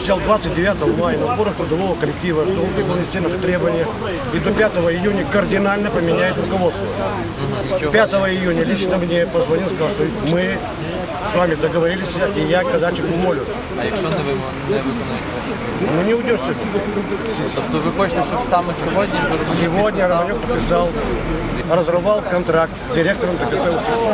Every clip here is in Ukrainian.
пообещал 29 мая на сборах трудового коллектива, что он выполнит все наши требования и до 5 июня кардинально поменяет руководство. 5 июня лично мне позвонил, сказал, что мы с вами договорились, и я Кадачик уволю. А якщо не виконаєте ваші? Ну не уйдешь. Тобто ви хочете, щоб саме сьогодні Сегодня Романюк подписал, разорвал контракт с директором ДКП.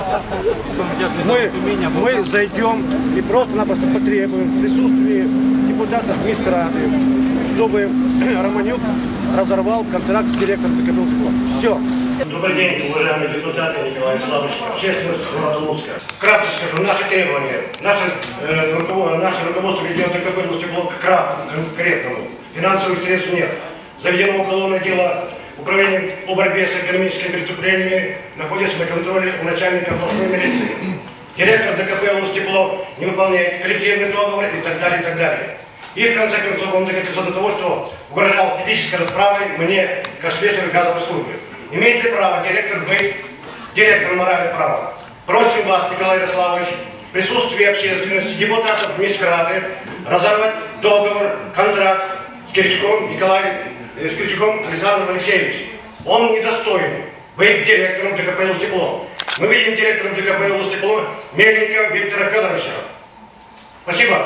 Мы зайдем и просто-напросто потребуем в присутствии депутатов Минстраты, чтобы Романюк разорвал контракт с директором ДКП. Все. Добрый день, уважаемые депутаты, Николай Вячеславович, общественность города Луцка. Вкратце скажу, наши требования, наше руководство региона ДКП было конкретному. Финансовых средств нет. Заведено уголовное дело управления по борьбе с экономическими преступлениями, находится на контроле у начальника областной милиции. Директор ДКП Луцтепло не выполняет коллективный договор и так далее, и так далее. И в конце концов он докатился до того, что угрожал физической расправой мне, как слесарю газовой службы. Имеет ли право директор быть директором морального права? Просим вас, Николай Ярославович, в присутствии общественности, депутатов Минстраты, разорвать договор, контракт с Киричуком Александром Алексеевичем. Он недостоин быть директором ДКП Луцтепло. Мы видим директором ДКП Луцтепло Мельника Виктора Федоровича. Спасибо.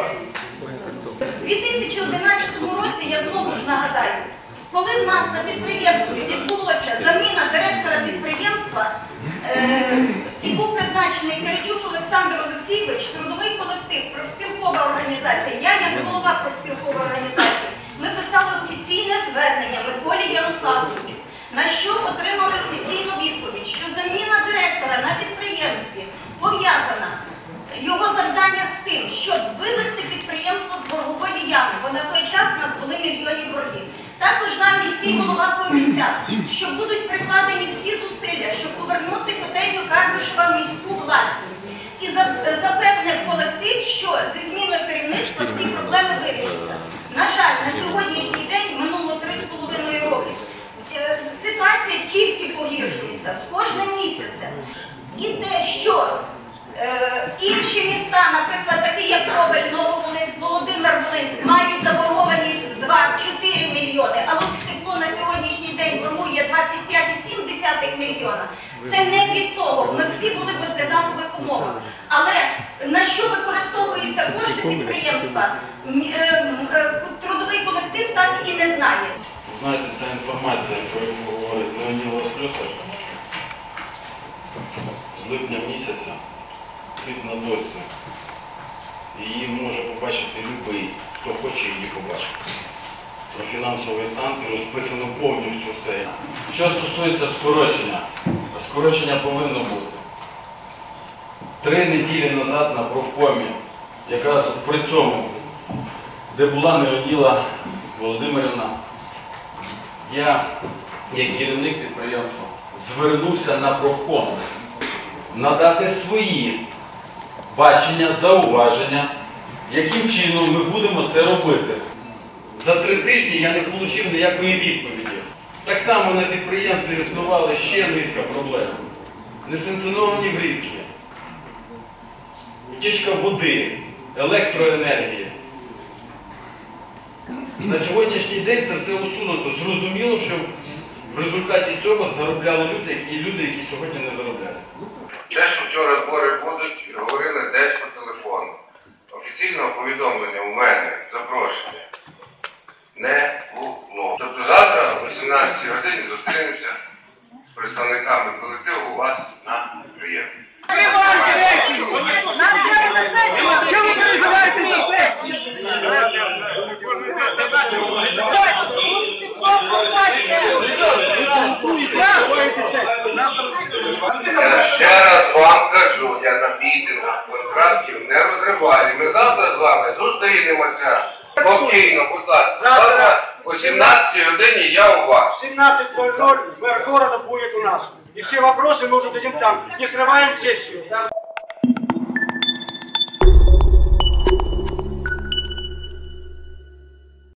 У 2011 році, я знову ж нагадаю, коли в нас на підприємстві відбулося заміна директора підприємства і був призначений Киричук Олександр Олексійович, трудовий колектив, профспілкова організація, я як голова профспілкової організації, ми писали офіційне звернення Миколі Ярославовичу, на що отримали офіційну відповідь, що заміна директора на підприємстві пов'язана його завдання з тим, щоб вивести підприємство з боргової ями, бо на той час у нас були мільйонні боргів. Також нам міський голова пообіцяв, що будуть прикладені всі зусилля, щоб повернути котельню Карбишева в міську власність. І запевнив колектив, що зі зміною керівництва всі проблеми вирішаться. На жаль, на сьогоднішній день минуло 3,5 роки. Ситуація тільки погіршується з кожним місяцем. І те, що інші міста, наприклад, такі як Ковель, Нововолинськ, Володимир-Волинськ, мають заборгованість 2-4 мільйони, а Луцтепло на сьогоднішній день боргує 25,7 мільйона. Це не від того. Ми всі були в однакових умовах. Але на що використовуються кошти підприємства, трудовий колектив так і не знає. Знаєте, ця інформація, про яку говорить Леонід Лослюсар, з липня місяця, сидить на досі. Її може побачити будь-який, хто хоче її побачити. Про фінансовий стан і розписано повністю все. Що стосується скорочення, скорочення повинно бути. 3 неділі назад на профкомі, якраз от при цьому, де була Неоніла Володимирівна, я, як керівник підприємства, звернувся на профком надати свої бачення, зауваження, яким чином ми будемо це робити. За 3 тижні я не отримав ніякої відповіді. Так само на підприємстві існували ще низка проблем. Несанкціоновані врізки, утічка води, електроенергії. На сьогоднішній день це все усунуто. Зрозуміло, що в результаті цього заробляли люди, які сьогодні не заробляють. Те, що вчора збори будуть, говорили десь по телефону. Офіційного повідомлення у мене, запрошення, не було. Тобто завтра о 18 годині зустрінемося з представниками колективу у вас на підприємстві. Чому ви переживаєте за сесію? Я ще раз вам кажу, я на мітингах контрактів не розриваю. Ми завтра з вами зустрінемося. Спокійно, будь ласка. Завтра о 17 годині я у вас. 17:00 мэр города будет у нас. И все вопросы мы уже дадим там. Не срываем сессию.